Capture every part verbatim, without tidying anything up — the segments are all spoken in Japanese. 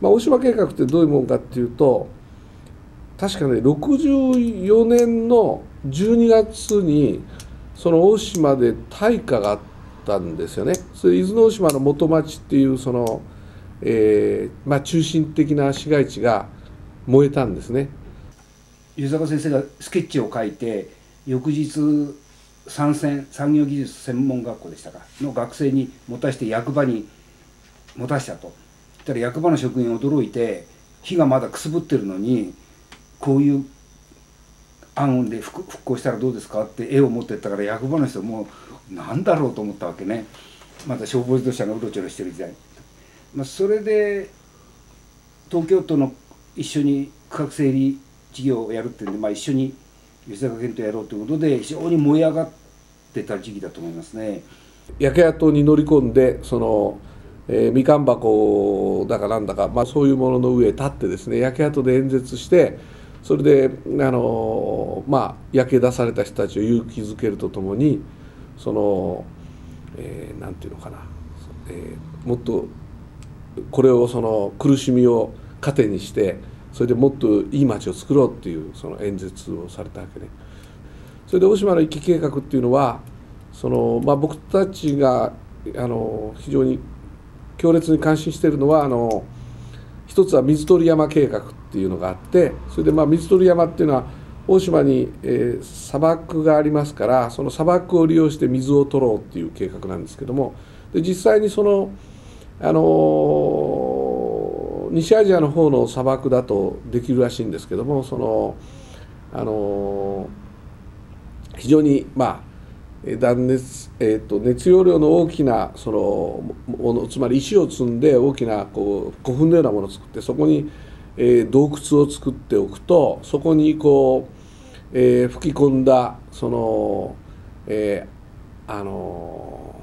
まあ、大島計画ってどういうものかっていうと、確かねろくじゅうよねんのじゅうにがつにその大島で大火があったんですよね。それ伊豆の大島の元町っていうその、えーまあ、中心的な市街地が燃えたんですね。 湯坂先生がスケッチを書いて、翌日産専産業技術専門学校でしたかの学生に持たして役場に持たしたと。そしたら役場の職員驚いて、火がまだくすぶってるのにこういう案で復興したらどうですかって絵を持ってったから、役場の人も何だろうと思ったわけね。また消防自動車がうろちょろしてる時代、まあ、それで東京都の一緒に区画整理事業をやるっていうんで、まあ、一緒に吉坂県とやろうということで非常に燃え上がってた時期だと思いますね。 焼け跡に乗り込んでその、えー、みかん箱だかなんだか、まあ、そういうものの上へ立ってですね、焼け跡で演説して、それであの、まあ、焼け出された人たちを勇気づけるとともに、その、えー、なんていうのかな、えー、もっとこれをその苦しみを糧にして、それでもっといい街を作ろうっていうその演説をされたわけね。それで大島の一揆計画っていうのは、その、まあ、僕たちがあの非常に強烈に関心しているのは、あの一つは水鳥山計画っていうのがあって、それでまあ水鳥山っていうのは大島に、えー、砂漠がありますから、その砂漠を利用して水を取ろうっていう計画なんですけども、で実際にそのあの西アジアの方の砂漠だとできるらしいんですけども、そのあの非常にまあ断熱、えー、と熱容量の大きなそのもの、つまり石を積んで大きなこう古墳のようなものを作って、そこに、えー、洞窟を作っておくと、そこにこう、えー、吹き込んだその、えー、あの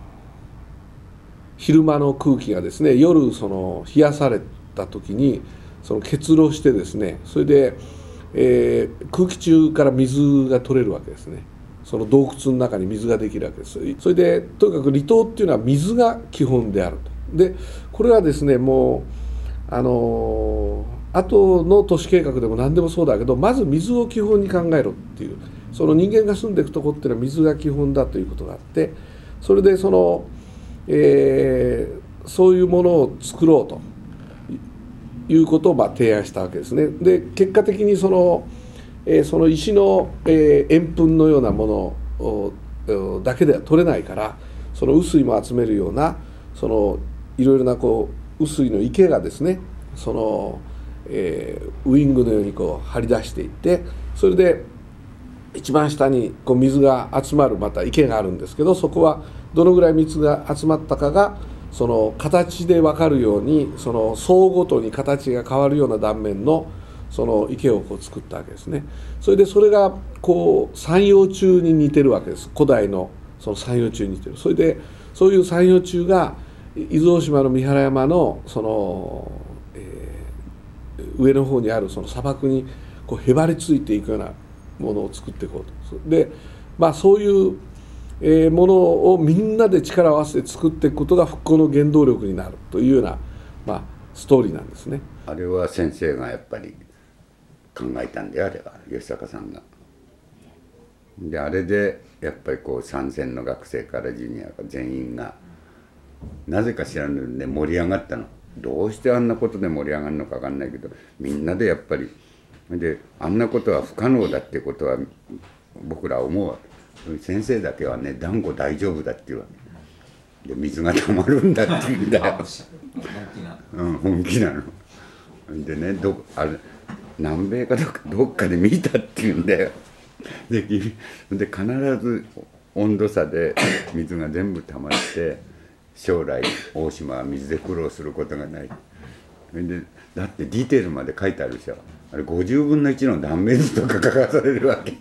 昼間の空気がですね、夜その冷やされた時にその結露してですね、それで、えー、空気中から水が取れるわけですね。その洞窟の中に水ができるわけです。それでとにかく離島っていうのは水が基本であると。でこれはですね、もうあの後の都市計画でも何でもそうだけど、まず水を基本に考えろっていう、その人間が住んでいくとこっていうのは水が基本だということがあって、それでその、えー、そういうものを作ろうということをまあ提案したわけですね。で結果的にそのえー、その石の円墳のようなものだけでは取れないから、その雨水も集めるようなそのいろいろなこう雨水の池がですね、その、えー、ウイングのようにこう張り出していって、それで一番下にこう水が集まるまた池があるんですけど、そこはどのぐらい水が集まったかがその形で分かるように、その層ごとに形が変わるような断面のその池をこう作ったわけですね。それでそれがこう三葉虫に似てるわけです。古代のその三葉虫に似てる。それでそういう三葉虫が伊豆大島の三原山のその、えー、上の方にあるその砂漠にこうへばりついていくようなものを作っていこうと。でまあそういうえものをみんなで力を合わせて作っていくことが復興の原動力になるというような、まあ、ストーリーなんですね。 あれは先生がやっぱり考えたんで、あれは吉坂さんが。であれでやっぱりこう参戦の学生からジュニアが全員がなぜか知らぬんで盛り上がったの。どうしてあんなことで盛り上がるのか分かんないけど、みんなでやっぱりであんなことは不可能だってことは僕ら思うわけ。先生だけはね、団子大丈夫だって言うわけで、水がたまるんだって言うんだようん、本気なのでね、どあれ南米かどっかどっかで見たって言うんだよ。でで必ず温度差で水が全部たまって将来大島は水で苦労することがない。でだってディテールまで書いてあるでしょ。あれごじゅうぶんのいちの断面図とか書かされるわけ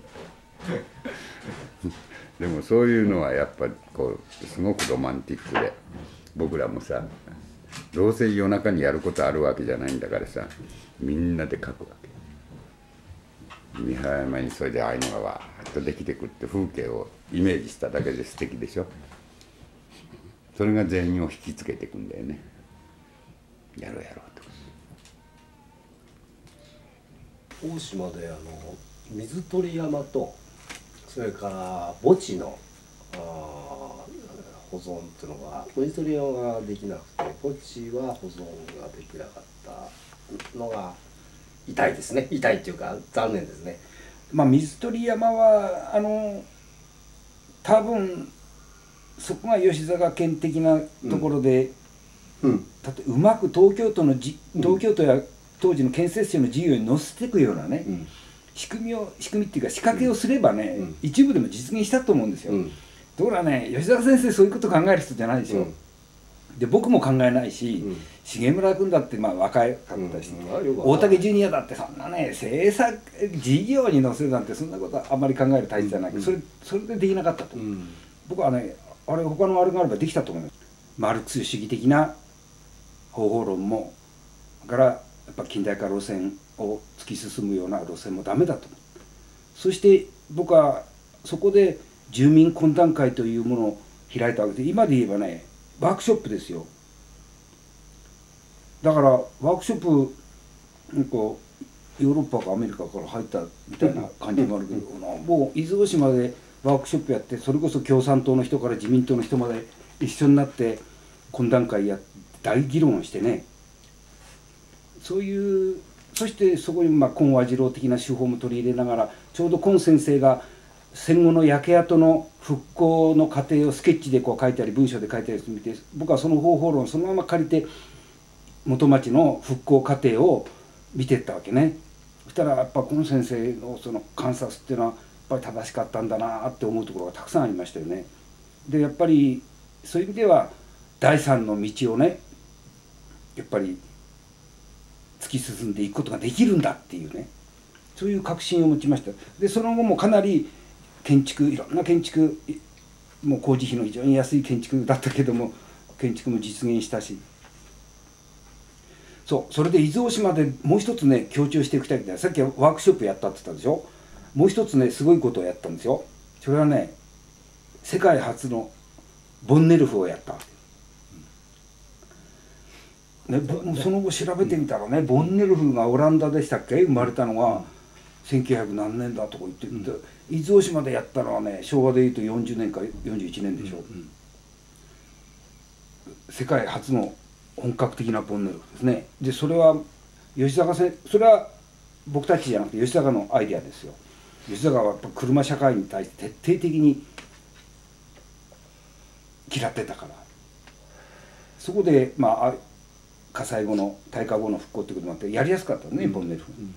でもそういうのはやっぱりこうすごくロマンティックで、僕らもさどうせ夜中にやることあるわけじゃないんだからさ、みんなで書くわけ。三原山にそれでああいうのがわーっとできてくって風景をイメージしただけで素敵でしょ。それが全員を引きつけていくんだよね。やろうやろうと。 大島であの水鳥山とそれから墓地のあ保存っていうのが水鳥山ができなくて墓地は保存ができなかったのが痛いですね。痛いっていうか残念ですね。 まあ水鳥山はあの多分そこが吉坂県的なところで、うん、だってうまく東京都のじ東京都や当時の建設省の事業に乗せていくようなね、うん、仕組みを仕組みっていうか仕掛けをすればね、うん、一部でも実現したと思うんですよ。うん、ところがね吉坂先生そういうこと考える人じゃないでしょ。うん、で僕も考えないし、うん、重村君だってまあ若いかったし、うん、大竹ジュニアだってそんなね政策事業に乗せるなんてそんなことはあんまり考える体質じゃないけど、うん、それそれでできなかったと、うん、僕はねあれ他のあれがあればできたと思います。マルクス主義的な方法論もだからやっぱ近代化路線を突き進むような路線もダメだと思う。そして僕はそこで住民懇談会というものを開いたわけで今で言えばねワークショップですよ。だからワークショップなんかヨーロッパかアメリカから入ったみたいな感じもあるけど、もう伊豆大島でワークショップやってそれこそ共産党の人から自民党の人まで一緒になって懇談会やって大議論をしてね、そういうそしてそこにまあ今和次郎的な手法も取り入れながらちょうど今先生が戦後の焼け跡の復興の過程をスケッチでこう書いたり文章で書いたりしてみて、僕はその方法論をそのまま借りて元町の復興過程を見ていったわけね。そしたらやっぱ今先生のその観察っていうのはやっぱり正しかったんだなって思うところがたくさんありましたよね。でやっぱりそういう意味では第三の道をねやっぱり突き進んでいくことができるんだっていうね、そういう確信を持ちました。でその後もかなり建築いろんな建築もう工事費の非常に安い建築だったけども建築も実現したし、そうそれで伊豆大島でもう一つね強調していきたいけど、さっきワークショップやったって言ったでしょ。もう一つねすごいことをやったんですよ。それはね世界初のボンネルフをやったわけ。ね、その後調べてみたらね、ボンネルフがオランダでしたっけ生まれたのがせんきゅうひゃく何年だとか言って言って、うん、伊豆大島でやったのはね昭和でいうとよんじゅうねんかよんじゅういちねんでしょ、うんうん、世界初の本格的なボンネルフですね。でそれは吉坂せそれは僕たちじゃなくて吉坂のアイデアですよ。吉坂はやっぱ車社会に対して徹底的に嫌ってたから、そこでまあ火災後の大火後の復興ってこともあってやりやすかったね、うん、ボンネルフ、うん、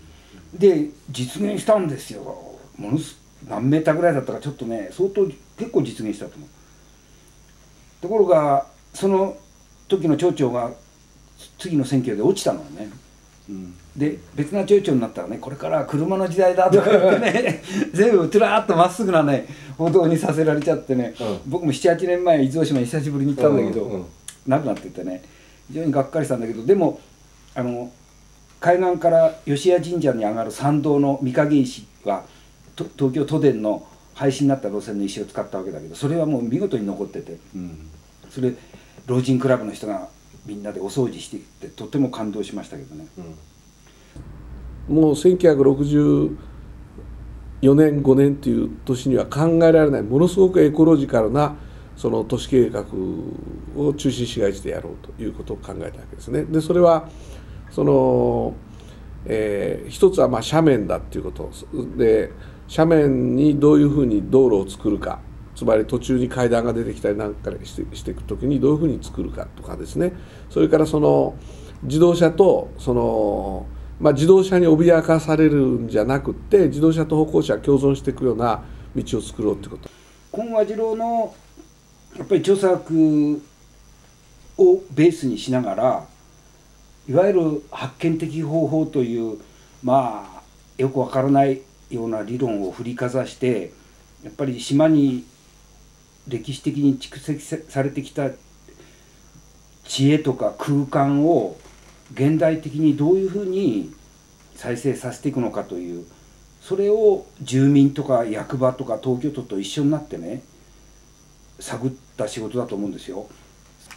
で実現したんですよ。ものす何メーターぐらいだったかちょっとね相当結構実現したと思う。ところがその時の町長が次の選挙で落ちたのね、うん、で別な町長になったらねこれから車の時代だとか言ってね全部つらーっとまっすぐなね歩道にさせられちゃってね、うん、僕もななはちねんまえ伊豆大島に久しぶりに行ったんだけど、うんうん、なくなっててね非常にがっかりしたんだけど、でもあの海岸から吉谷神社に上がる参道の御影石は東京都電の廃止になった路線の石を使ったわけだけど、それはもう見事に残ってて、うん、それ老人クラブの人がみんなでお掃除していってとても感動しましたけどね、 うん、もうせんきゅうひゃくろくじゅうよねんごねんという年には考えられないものすごくエコロジカルなその都市計画を中心市街地でやろうということを考えたわけですね。でそれはその、えー、一つはまあ斜面だっていうことで、斜面にどういうふうに道路を作るか、つまり途中に階段が出てきたりなんかしてしていくときにどういうふうに作るかとかですね、それからその自動車とその、まあ、自動車に脅かされるんじゃなくって自動車と歩行者が共存していくような道を作ろうってこと。 今和次郎のやっぱり著作をベースにしながらいわゆる発見的方法というまあよくわからないような理論を振りかざしてやっぱり島に歴史的に蓄積されてきた知恵とか空間を現代的にどういうふうに再生させていくのかという、それを住民とか役場とか東京都と一緒になってね探った仕事だと思うんですよ。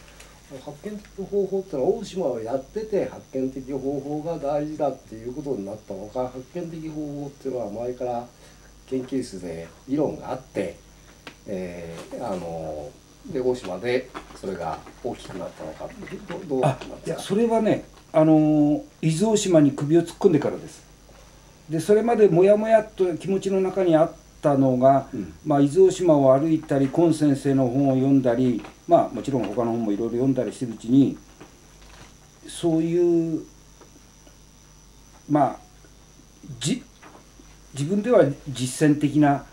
発見的方法ってのは大島はやってて発見的方法が大事だっていうことになったのか、発見的方法っていうのは前から研究室で議論があって、えー、あので大島でそれが大きくなったのか、どどうなったんですか？ いやそれはね、あの伊豆大島に首を突っ込んでからです。でそれまでモヤモヤっと気持ちの中にあったのが、うん、まあ、伊豆大島を歩いたり今先生の本を読んだり、まあもちろん他の本もいろいろ読んだりしてるうちに、そういうまあじ自分では実践的な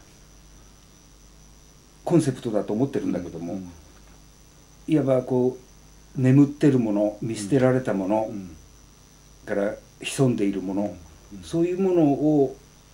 コンセプトだと思ってるんだけども、うん、いわばこう眠ってるもの、見捨てられたもの、うん、から潜んでいるもの、うん、そういうものを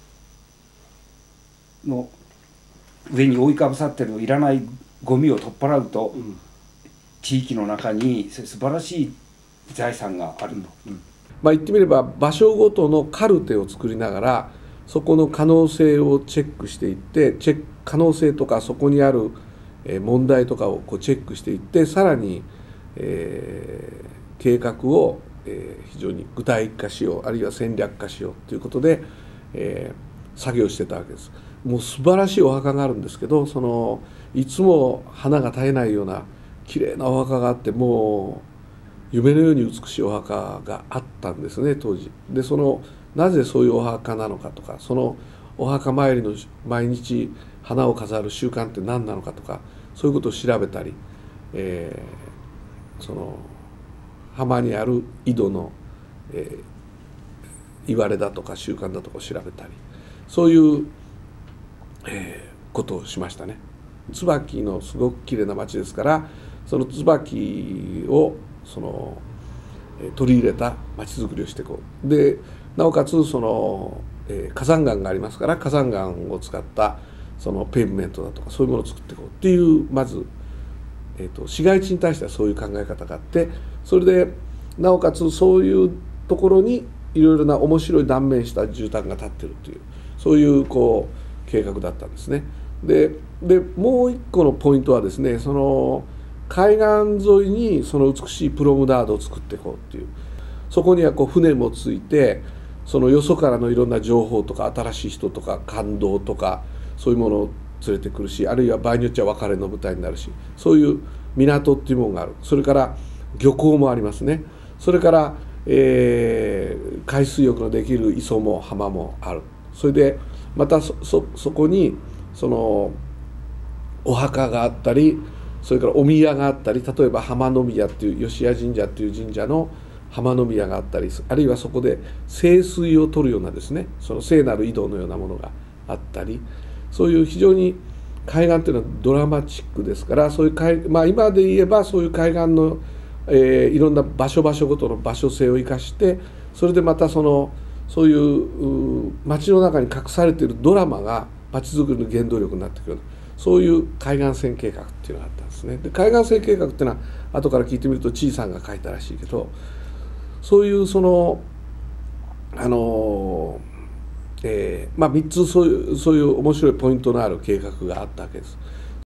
の上に覆いかぶさってるいらないゴミを取っ払うと、うん、地域の中に素晴らしい財産があると、うん、 まあ言ってみれば場所ごとのカルテを作りながらそこの可能性をチェックしていって、チェック可能性とかそこにある問題とかをこうチェックしていって、さらに、えー、計画を、えー、非常に具体化しよう、あるいは戦略化しようということで、えー、作業してたわけです。もう素晴らしいお墓があるんですけど、そのいつも花が絶えないような綺麗なお墓があって、もう夢のように美しいお墓があったんですね、当時。でそのなぜそういうお墓なのかとか、そのお墓参りの毎日花を飾る習慣って何なのかとか、そういうことを調べたり、えー、その浜にある井戸の、えー、いわれだとか習慣だとかを調べたり、そういう、えー、ことをしましたね。椿のすごくきれいな町ですから、その椿をその取り入れた町づくりをしていこう。でなおかつその、えー、火山岩がありますから、火山岩を使ったそのペイブメントだとかそういうものを作っていこうっていう、まず、えーと、市街地に対してはそういう考え方があって、それでなおかつそういうところにいろいろな面白い断面した住宅が建ってるという、そういうこう計画だったんですね。ででもう一個のポイントはですね、その海岸沿いにその美しいプロムダードを作っていこうっていう、そこにはこう船もついて、そのよそからのいろんな情報とか新しい人とか感動とかそういうものを連れてくるし、あるいは場合によっては別れの舞台になるし、そういう港っていうものがある。それから漁港もありますね。それから、えー、海水浴のできる磯も浜もある。それでまた そ, そ, そこにそのお墓があったり、それからお宮があったり、例えば浜宮っていう吉谷神社っていう神社の浜宮があったり、あるいはそこで聖水を取るようなですね、その聖なる井戸のようなものがあったり、そういう非常に海岸というのはドラマチックですから、そういう海、まあ、今で言えばそういう海岸の、えー、いろんな場所場所ごとの場所性を生かして、それでまたそのそういう街の中に隠されているドラマが街づくりの原動力になってくる、そういう海岸線計画っていうのがあったんですね。で海岸線計画っていうのは後から聞いてみるとチーさんが書いたらしいけど、そういうそのあのえー、まあみっつそういうそういう面白いポイントのある計画があったわけです。